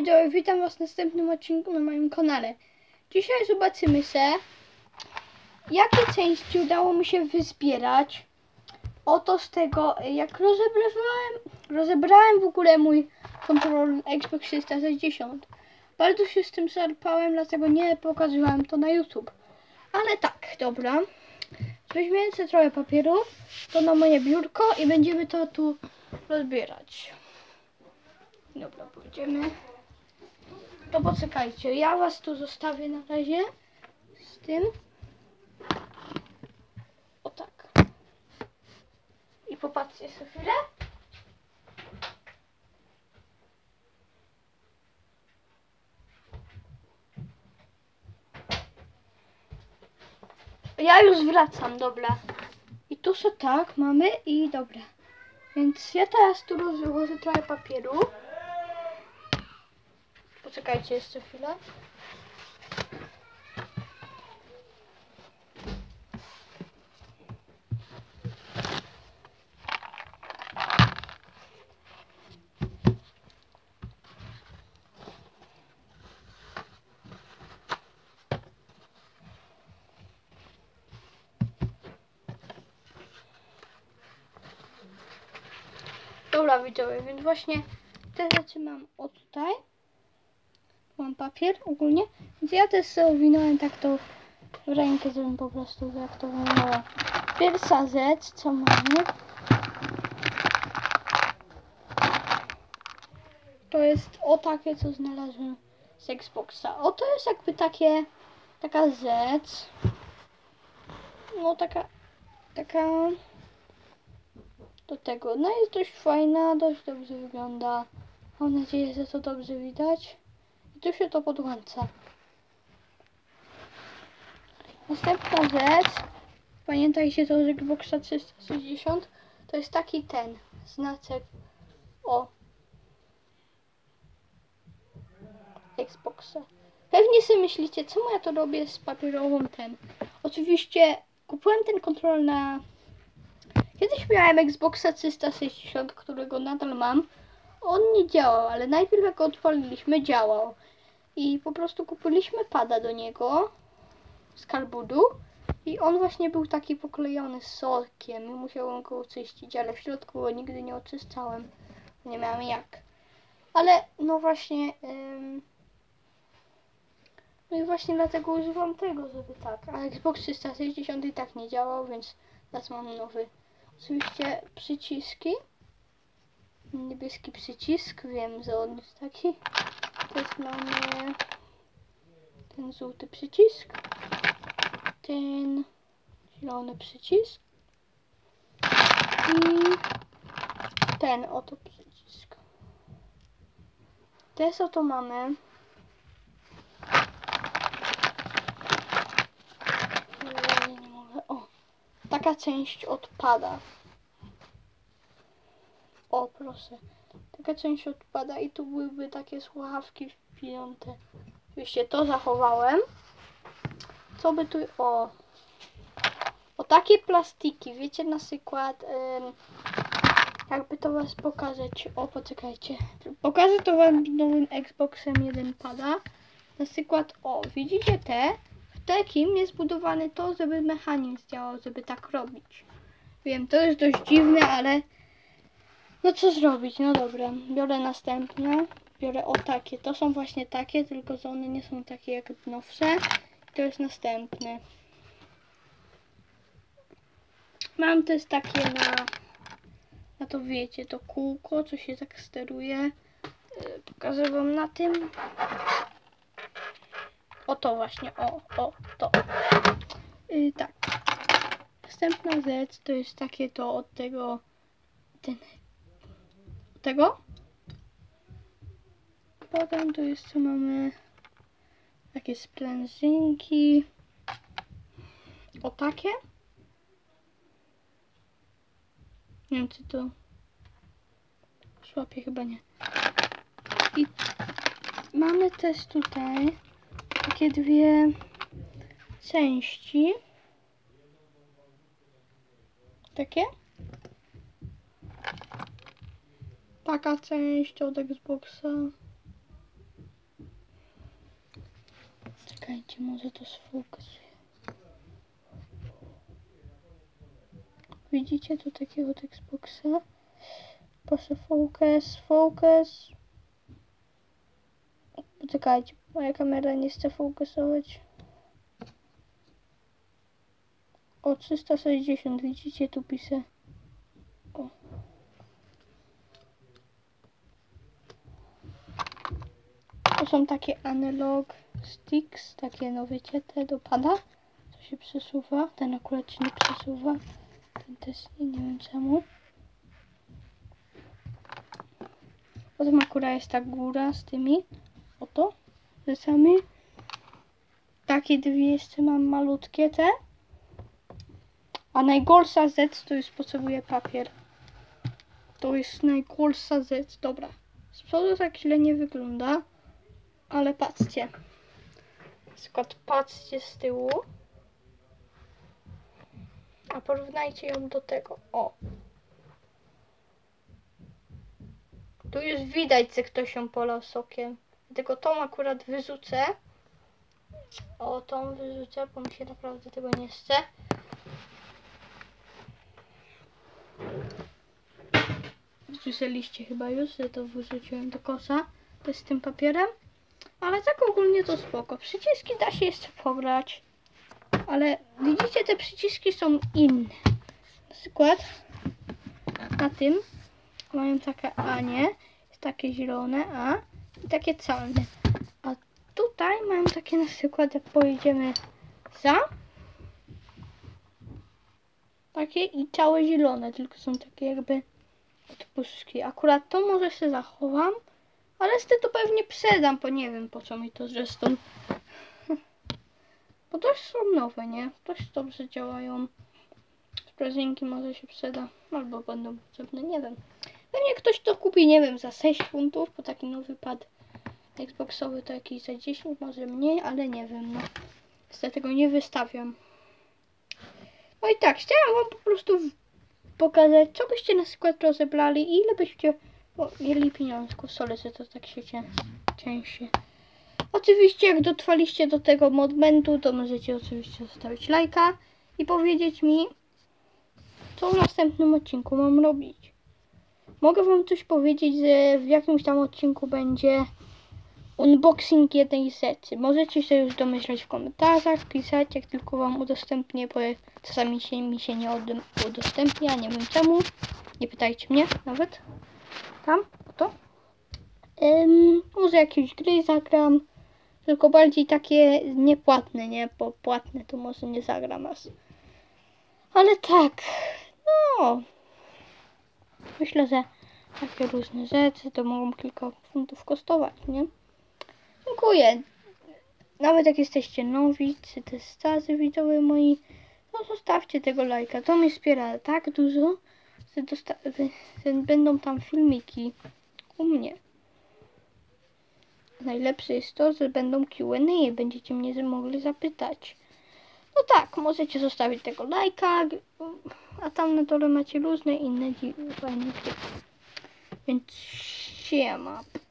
widzowie, witam was w następnym odcinku na moim kanale. Dzisiaj zobaczymy se, jakie części udało mi się wyzbierać. Oto z tego, jak rozebrałem w ogóle mój kontroler Xbox 360. Bardzo się z tym szarpałem, dlatego nie pokazywałem to na YouTube. Ale tak, dobra. Weźmiemy sobie trochę papieru, to na moje biurko i będziemy to tu rozbierać. Dobra, pójdziemy. To poczekajcie, ja was tu zostawię na razie z tym. O tak. I popatrzcie sobie chwilę. Ja już wracam, dobra. I tu sobie tak mamy i dobra. Więc ja teraz tu rozłożę trochę papieru. Poczekajcie jeszcze chwilę. Dobra widzowie, więc właśnie te rzeczy mam o tutaj. Mam papier ogólnie, więc ja też sobie owinąłem tak to w rękę, żebym po prostu jak to wyglądało. Pierwsza rzecz, co mamy, to jest o takie, co znalazłem z Xboxa. O, to jest jakby taka rzecz, no taka do tego, no jest dość fajna, dość dobrze wygląda. Mam nadzieję, że to dobrze widać. I tu się to podłącza. Następna rzecz, pamiętajcie to z Xboxa 360, to jest taki ten znaczek o Xboxa. Pewnie sobie myślicie, czemu ja to robię z papierową ten. Oczywiście kupiłem ten kontroler na... Kiedyś miałem Xboxa 360, którego nadal mam. On nie działał, ale najpierw jak go odpaliliśmy, działał. I po prostu kupiliśmy pada do niego z Carbudu. I on właśnie był taki poklejony z sokiem i musiałem go oczyścić, ale w środku go nigdy nie oczyszczałem. Nie miałem jak. Ale no właśnie... No i właśnie dlatego używam tego, żeby tak. A Xbox 360 i tak nie działał, więc teraz mam nowy. Oczywiście przyciski. Niebieski przycisk, wiem, że on jest taki. Też mamy ten żółty przycisk. Ten zielony przycisk. I ten oto przycisk. Też oto mamy. Nie mogę. O, taka część odpada. O, proszę. Taka część odpada i tu byłyby takie słuchawki wpięte. Oczywiście to zachowałem. Co by tu... O takie plastiki. Wiecie, na przykład... jakby to was pokazać. O, poczekajcie. Pokażę to wam z nowym Xboxem 1 pada. Na przykład, o, widzicie te? W takim jest budowany to, żeby mechanizm działał, żeby tak robić. Wiem, to jest dość dziwne, ale... No co zrobić? No dobra, biorę następne. Biorę o takie. To są właśnie takie, tylko że one nie są takie jak nowsze. To jest następny. Mam też takie na to wiecie, to kółko, co się tak steruje. Pokażę wam na tym. O to właśnie, to. Tak. Następna rzecz to jest takie to od tego, tego. Potem tu jest co mamy, takie sprężynki. O takie. Nie wiem, czy to szłapie, chyba nie. I mamy też tutaj takie dwie części. Takie. Taka część od Xboxa. Czekajcie, może to sfokusuję. Widzicie tu takiego Xboxa? Proszę, focus. Poczekajcie, moja kamera nie chce fokusować. O, 360, widzicie, tu piszę. O. To są takie analog sticks, takie, no wiecie, te do pada. To się przesuwa, ten akurat się nie przesuwa. Ten też nie wiem czemu. Potem akurat jest ta góra z tymi, oto, rzeczami. Takie dwie jeszcze mam malutkie te. A najgorsza rzecz to już potrzebuję papier. To jest najgorsza rzecz. Dobra. Z przodu tak źle nie wygląda. Ale patrzcie. Na przykład patrzcie z tyłu. A porównajcie ją do tego. O. Tu już widać, że ktoś ją polał sokiem. Dlatego tą akurat wyrzucę. O, tą wyrzucę, bo mi się naprawdę tego nie chce. Słyszeliście chyba już, że to wyrzuciłem do kosza. To jest z tym papierem. Ale tak ogólnie to spoko. Przyciski da się jeszcze pobrać. Ale widzicie, te przyciski są inne. Na przykład na tym mają takie A, nie? Jest takie zielone A i takie czarne. A tutaj mają takie na przykład, jak pojedziemy za takie i całe zielone, tylko są takie jakby odpuszki. Akurat to może się zachowam, ale to pewnie przedam, bo nie wiem po co mi to zresztą. Bo dość są nowe, nie? Dość dobrze działają. Sprężynki może się przyda, albo będą potrzebne, nie wiem. Pewnie ktoś to kupi, nie wiem, za 6 funtów, bo taki nowy pad Xboxowy to jakiś za 10, może mniej, ale nie wiem, no. Dlatego nie wystawiam. No i tak, chciałam wam po prostu pokazać, co byście na przykład rozebrali i ile byście mieli pieniążków. Sorry, że to tak się cięższe. Oczywiście, jak dotrwaliście do tego momentu, to możecie oczywiście zostawić lajka i powiedzieć mi, co w następnym odcinku mam robić. Mogę wam coś powiedzieć, że w jakimś tam odcinku będzie unboxing jednej rzeczy. Możecie się już domyślać w komentarzach, pisać, jak tylko wam udostępnię, bo czasami mi się nie udostępnia, nie wiem czemu. Nie pytajcie mnie nawet. Tam, to. Może jakieś gry zagram, tylko bardziej takie niepłatne, nie? Bo płatne to może nie zagram raz. Ale tak, no. Myślę, że takie różne rzeczy to mogą kilka funtów kosztować, nie? Dziękuję. Nawet jak jesteście nowi, czy też starzy widzowie moi, to zostawcie tego lajka. To mnie wspiera tak dużo, że będą tam filmiki u mnie. Najlepsze jest to, że będą Q&A, będziecie mnie mogli zapytać. No tak, możecie zostawić tego lajka, a tam na dole macie różne inne fajne gry. Więc siema.